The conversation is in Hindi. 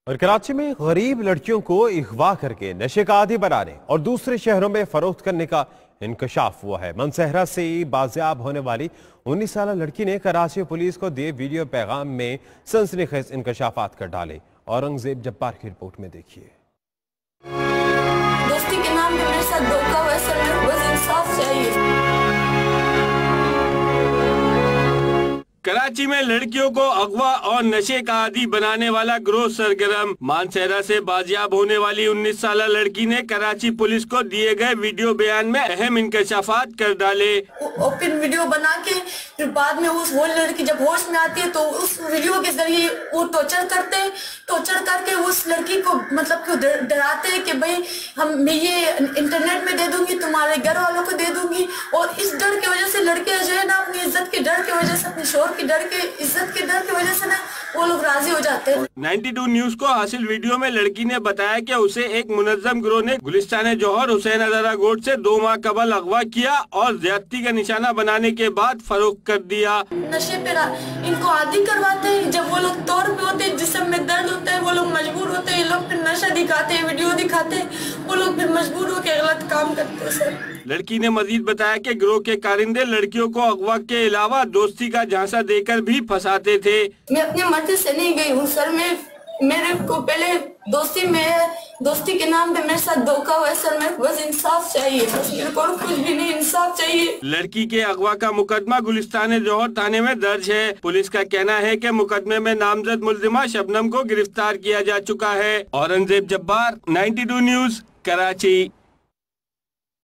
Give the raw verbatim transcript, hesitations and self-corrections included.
और कराची में गरीब लड़कियों को अगवा करके नशे का आदी बनाने और दूसरे शहरों में फरोख्त करने का इंकशाफ हुआ है। मनसहरा से बाजियाब होने वाली उन्नीस साल लड़की ने कराची पुलिस को दिए वीडियो पैगाम में सनसनीखेज इंकशाफात कर डाले। औरंगजेब जब्बार की रिपोर्ट में देखिए। दोस्ती के नाम पे मेरे साथ धोखा हुआ, सर मेरे को बस इंसाफ चाहिए। कराची में लड़कियों को अगवा और नशे का आदी बनाने वाला गिरोह सरगर्म। मानसहरा से बाजियाब होने वाली उन्नीस साल लड़की ने कराची पुलिस को दिए गए वीडियो बयान में अहम इंकशाफात कर डाले। ओपन वीडियो बना के फिर बाद में उस वो लड़की जब होश में आती है तो उस वीडियो के जरिए वो टॉर्चर करते हैं। टॉर्चर करके उस लड़की को मतलब कि डराते हैं कि भाई हम मैं ये इंटरनेट में दे दूंगी, तुम्हारे घर वालों को दे दूंगी। और इस डर की वजह से लड़के जो है ना, अपनी इज्जत के डर की वजह से, अपने शोर की डर के इज्जत के डर की वजह से ना वो लोग राजी हो जाते हैं। बानवे न्यूज को हासिल वीडियो में लड़की ने बताया कि उसे एक मुनज्जम गिरोह ने गुलिस्तान जौहर हुसैन अदारा गोड से दो माह कबल अगवा किया और ज्यादती का निशाना बनाने के बाद फरोख्त कर दिया। नशे पे इनको आदी करवाते हैं। जब वो लोग तौर पे होते हैं, जिस्म में दर्द होता है, वो लोग मजबूर होते हैं। लोग फिर नशा दिखाते हैं, वीडियो दिखाते हैं, वो लोग फिर मजबूर होकर गलत काम करते हैं। सर लड़की ने मजीद बताया कि गिरोह के कारिंदे लड़कियों को अगवा के अलावा दोस्ती का झांसा देकर भी फंसाते थे। मैं अपनी मर्जी से नहीं गई हूँ सर। मैं मेरे को पहले दोस्ती में दोस्ती के नाम पे मेरे साथ धोखा हुआ है। सर मेरे को बस इंसाफ चाहिए, बस मेरे को कुछ भी नहीं, इंसाफ चाहिए। लड़की के अगवा का मुकदमा गुलिस्तान जौहर थाने में दर्ज है। पुलिस का कहना है कि मुकदमे में नामजद मुल्जिमा शबनम को गिरफ्तार किया जा चुका है। औरंगजेब जब्बार, बानवे न्यूज, कराची।